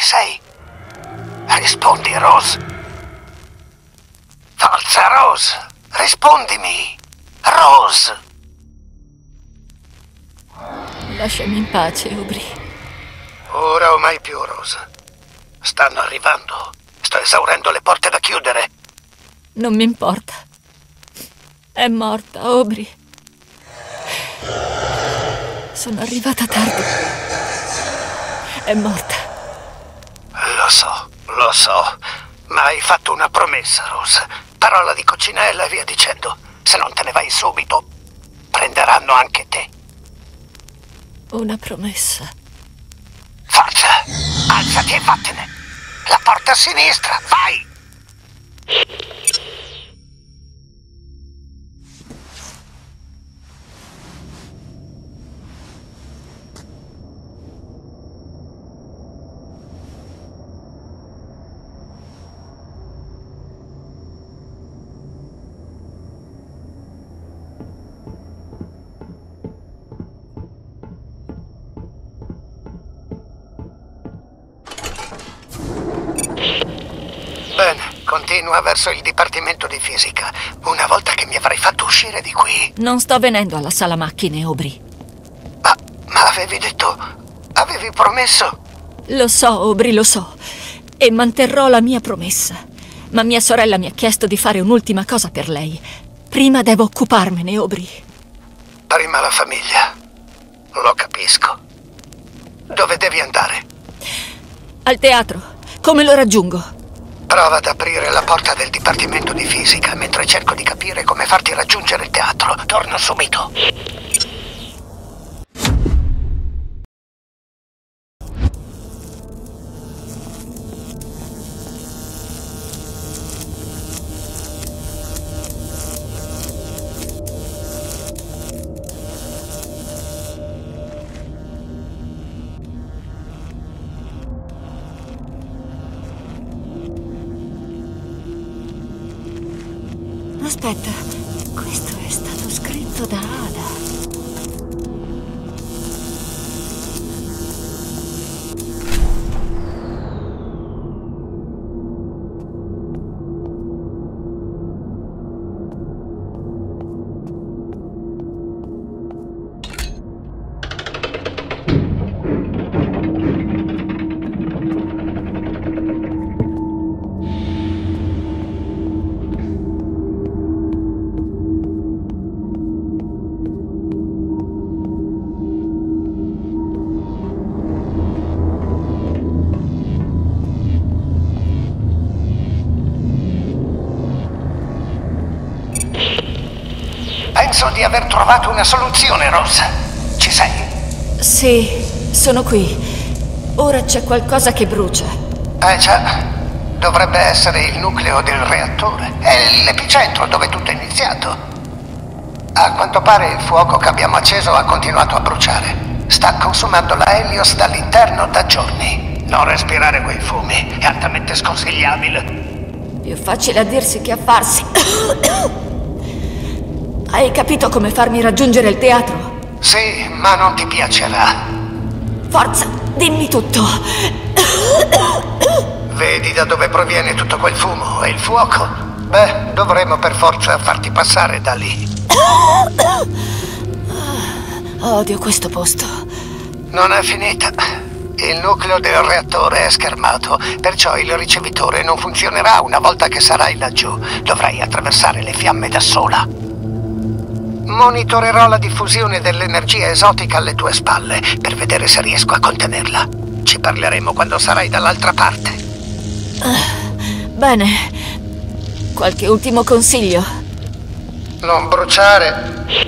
sei? Rispondi, Rose. Forza, Rose. Rispondimi. Rose. Lasciami in pace, Aubrey. Ora o mai più, Rose. Stanno arrivando. Sto esaurendo le porte da chiudere. Non mi importa. È morta, Aubrey. Sono arrivata tardi. È morta. Lo so. Ma hai fatto una promessa, Rose. Parola di coccinella e via dicendo. Se non te ne vai subito, prenderanno anche te. Una promessa. Forza, alzati e vattene. La porta a sinistra, vai! Bene, continua verso il dipartimento di fisica. Una volta che mi avrai fatto uscire di qui... Non sto venendo alla sala macchine, Aubrey. Ma avevi detto... avevi promesso... Lo so, Aubrey, lo so. E manterrò la mia promessa. Ma mia sorella mi ha chiesto di fare un'ultima cosa per lei. Prima devo occuparmene, Aubrey. Prima la famiglia. Lo capisco. Dove devi andare? Al teatro. Come lo raggiungo? Prova ad aprire la porta del dipartimento di fisica mentre cerco di capire come farti raggiungere il teatro. Torno subito. Aspetta, questo è stato scritto da Ada. Penso di aver trovato una soluzione, Rose. Ci sei? Sì, sono qui. Ora c'è qualcosa che brucia. Già. Dovrebbe essere il nucleo del reattore. È l'epicentro dove tutto è iniziato. A quanto pare il fuoco che abbiamo acceso ha continuato a bruciare. Sta consumando la Helios dall'interno da giorni. Non respirare quei fumi. È altamente sconsigliabile. Più facile a dirsi che a farsi. Hai capito come farmi raggiungere il teatro? Sì, ma non ti piacerà. Forza, dimmi tutto. Vedi da dove proviene tutto quel fumo e il fuoco? Beh, dovremo per forza farti passare da lì. Odio questo posto. Non è finita. Il nucleo del reattore è schermato, perciò il ricevitore non funzionerà una volta che sarai laggiù. Dovrai attraversare le fiamme da sola. Monitorerò la diffusione dell'energia esotica alle tue spalle per vedere se riesco a contenerla. Ci parleremo quando sarai dall'altra parte. Bene. Qualche ultimo consiglio? Non bruciare.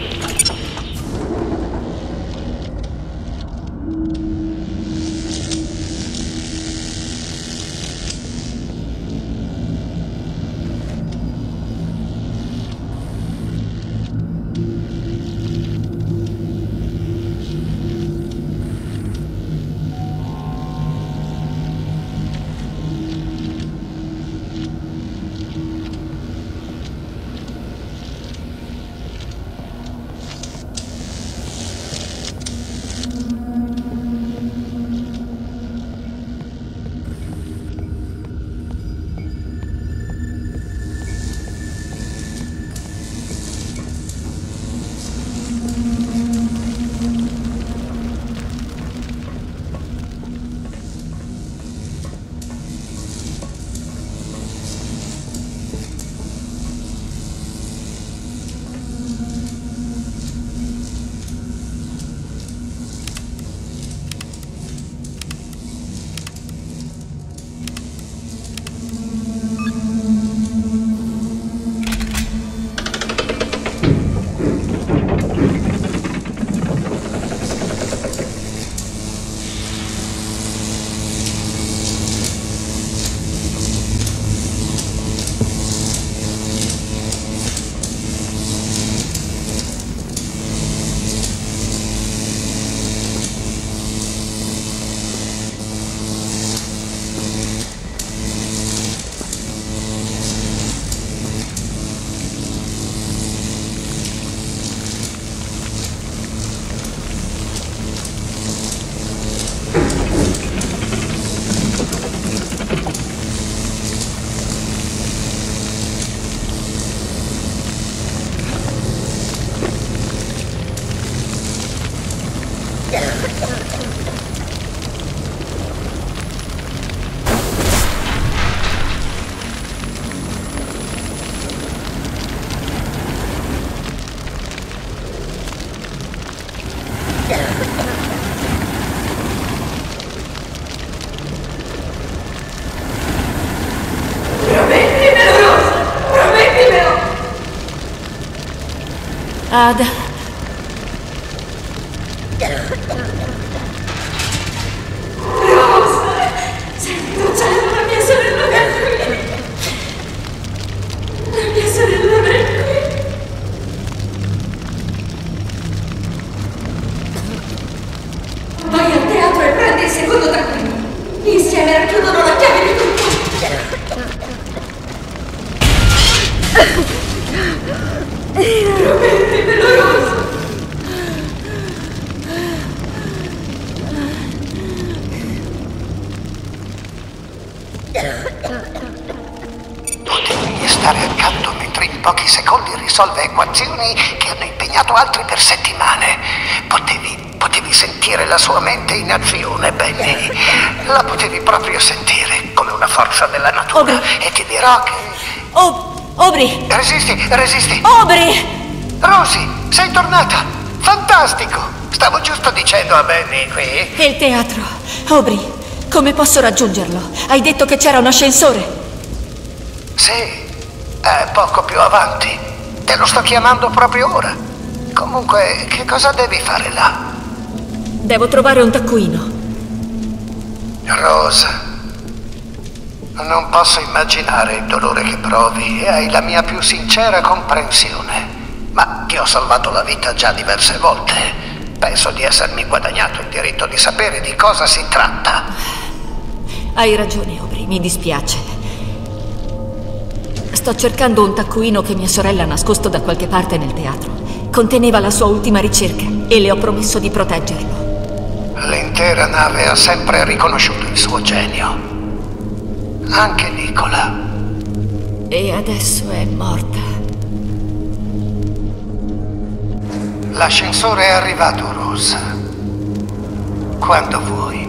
Ada. Rosa! Sento, cielo, la mia sorella è qui! La mia sorella è qui! Vai al teatro e prendi il secondo taccuino! Insieme racchiudono la chiave di tutto! Promettimelo, Rosa! Potevi stare accanto mentre in pochi secondi risolve equazioni che hanno impegnato altri per settimane. Potevi sentire la sua mente in azione, Benny. La potevi proprio sentire, come una forza della natura. Aubrey. E ti dirò che... Aubrey! Resisti! Aubrey! Rosie, sei tornata! Fantastico! Stavo giusto dicendo a Benny qui. Il teatro. Aubrey, come posso raggiungerlo? Hai detto che c'era un ascensore. Sì, è poco più avanti. Te lo sto chiamando proprio ora. Comunque, che cosa devi fare là? Devo trovare un taccuino. Rosa, non posso immaginare il dolore che provi e hai la mia più sincera comprensione. Ma ti ho salvato la vita già diverse volte. Penso di essermi guadagnato il diritto di sapere di cosa si tratta. Hai ragione, Aubrey, mi dispiace. Sto cercando un taccuino che mia sorella ha nascosto da qualche parte nel teatro. Conteneva la sua ultima ricerca e le ho promesso di proteggerlo. L'intera nave ha sempre riconosciuto il suo genio. Anche Nicola. E adesso è morta. L'ascensore è arrivato, Rose. Quando vuoi.